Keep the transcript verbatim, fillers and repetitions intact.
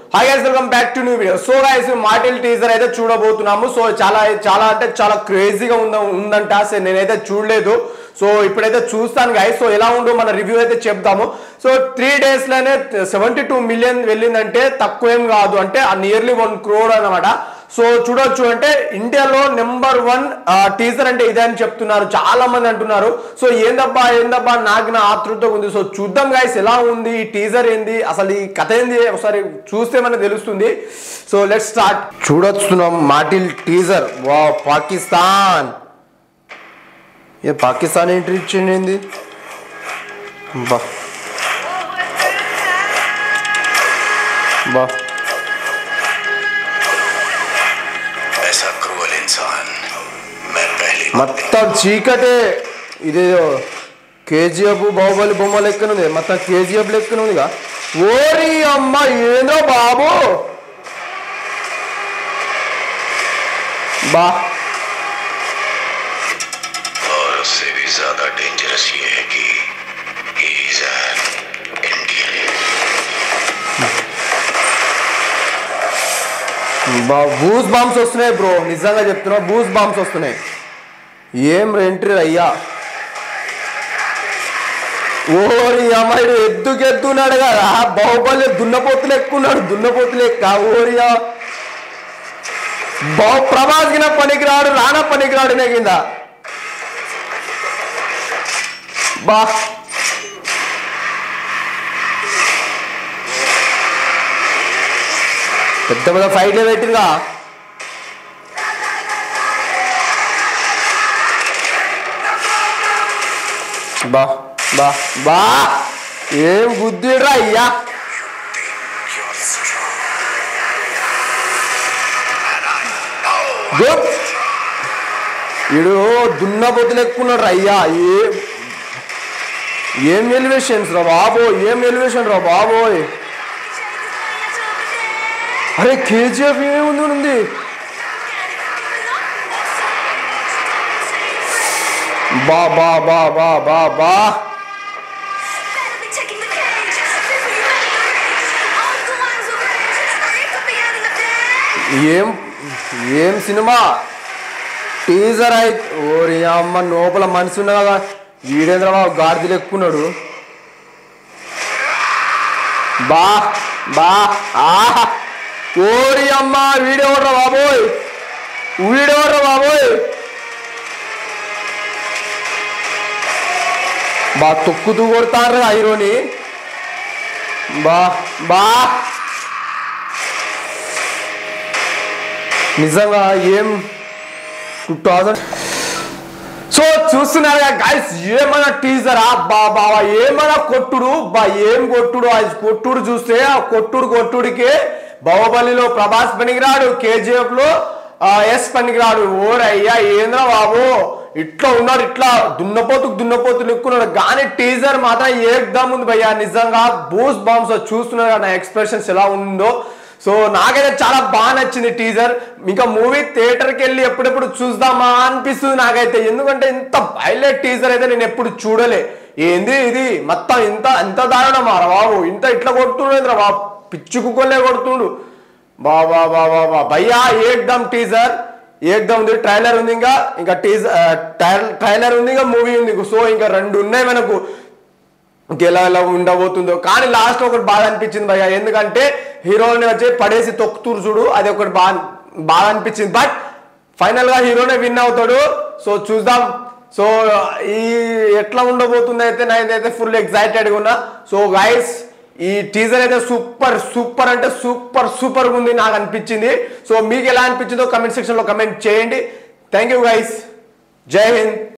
Hi guys welcome back to new video. So guys Martin teaser అయితే చూడబోతున్నాము. So చాలా చాలా అంటే చాలా క్రేజీగా ఉంద ఉందంట అసలు నేనైతే చూడలేదు. సో ఇప్పుడైతే చూస్తాను గైస్. సో ఎలా ఉందో మన రివ్యూ అయితే చెప్తాము. సో త్రీ డేస్ లోనే సెవెంటీ టూ మిలియన్ వెళ్ళిందంటే తక్కువ ఏం కాదు, అంటే నియర్లీ వన్ క్రోడ్ అనమాట. సో చూడొచ్చు, అంటే ఇండియాలో నెంబర్ వన్ టీజర్ అంటే ఇదే అని చెప్తున్నారు, చాలా మంది అంటున్నారు. సో ఏందబ్బా ఏందబ్బా నాకు నా ఆతృతగా ఉంది. సో చూద్దాం గైస్ ఎలా ఉంది ఈ టీజర్, ఏంది అసలు ఈ కథ ఏంది ఒకసారి చూస్తే మనకు తెలుస్తుంది. So let's start. చూడొస్తున్నాం మార్టిల్ టీజర్. వా పాకిస్తాన్, ఏ పాకిస్తాన్ ఎంట్రీ ఇచ్చింది బా బా మొత్తం చీకటే. ఇదేదో కేజీఎఫ్ బాహుబలి బొమ్మ లెక్కన ఉంది, మొత్తం కేజీఎఫ్ లెక్కన ఉందిగా. ఓరి అమ్మ ఏందో బాబు బా. బా బూస్ బాంబ్స్ వస్తున్నాయి బ్రో, నిజంగా చెప్తున్నా బూస్ బాంబ్స్ వస్తున్నాయి. ఏం ఎంట్రీ అయ్యా. ఓరి అమ్మాయి ఎద్దుకు ఎత్తున్నాడు కదా, బాహుబలి దున్నపోతులు ఎక్కున్నాడు, దున్నపోతులు ఎక్క. ఓరియా బా ప్రభాస్ కింద పనికిరాడు, రానా పనికిరాడు నే కింద బా. పెద్ద పెద్ద ఫైట్లే పెట్టిందిగా. బా బా బా ఏం గుద్దిడ్రా అయ్యా. వీడు దున్నపోతులు ఎక్కున్నాడు రా అయ్యా. ఏం ఏం ఎలివేషన్స్ రా బాబో, ఏం ఎలివేషన్ రా బాబోయ్. అరే కేజీఎఫ్ ఏముంది ఉంది. బా బా బా బా బా బా ఏం ఏం సినిమా టీజర్ అయితే. ఓరి అమ్మ లోపల మనిషి ఉన్నా కదా, వీడేంద్రబాబు గాడిదలు ఎక్కున్నాడు. బా బా ఆహా. ఓరి అమ్మ వీడెవర్రా బాబోయ్, వీడెవర్రా బాబోయ్. బా తొక్కుతూ కొడతారు హీరోని. బా బా నిజంగా ఏం టూ థౌజండ్. సో చూస్తున్నారు గైస్, ఏమన్నా టీజరా బా బాబా, ఏమన్నా కొట్టుడు బా, ఏం కొట్టుడు. ఆ కొట్టుడు చూస్తే ఆ కొట్టుడు కొట్టుడికే బాహుబలిలో ప్రభాస్ పనికిరాడు, కేజీఎఫ్ లో ఎస్ పనికిరాడు. ఓరయ్యా ఏంద్రా బాబు ఇట్లా ఉన్నాడు, ఇట్లా దున్నపోతుకు దున్నపోతులు ఎక్కున్నాడు. కానీ టీజర్ మాత్రం ఏకదమ్ ఉంది భయ్యా, నిజంగా బూస్ బాంబ్స్. చూస్తున్నారు నా ఎక్స్ప్రెషన్స్ ఎలా ఉందో. సో నాకైతే చాలా బాగా నచ్చింది టీజర్. ఇంకా మూవీ థియేటర్కి వెళ్ళి ఎప్పుడెప్పుడు చూద్దామా అనిపిస్తుంది నాకైతే, ఎందుకంటే ఇంత హైలైట్ టీజర్ అయితే నేను ఎప్పుడు చూడలే. ఏంది ఇది మొత్తం ఇంత ఎంత దారుణమా రా బాబు, ఇంత ఇట్లా కొడుతుండ్రు రా బాబు, పిచ్చి కుక్కలే కొడుతుండు బా బా బా బా బా భయ్యా. ఏకదమ్ టీజర్ ఏకదమ్ ఉంది, ట్రైలర్ ఉంది, ఇంకా ఇంకా టీజర్ ట్రైలర్ ఉంది, ఇంకా మూవీ ఉంది. సో ఇంకా రెండు ఉన్నాయి మనకు, ఇంకెలా ఎలా ఉండబోతుందో. కానీ లాస్ట్ ఒకటి బాగా అనిపించింది భయ్యా, ఎందుకంటే హీరోని వచ్చి పడేసి తొక్కుతూరు చూడు, అది ఒకటి బాగా బాగా అనిపించింది. బట్ ఫైనల్ గా హీరోనే విన్ అవుతాడు. సో చూద్దాం. సో ఈ ఎట్లా ఉండబోతుంది అయితే నేనైతే ఫుల్ ఎక్సైటెడ్గా ఉన్నా. సో గైస్ ఈ టీజర్ అయితే సూపర్ సూపర్ అంటే సూపర్ సూపర్ ఉంది నాకు అనిపించింది. సో మీకు ఎలా అనిపించిందో కమెంట్ సెక్షన్ లో కమెంట్ చేయండి. Thank you guys, Jai Hind.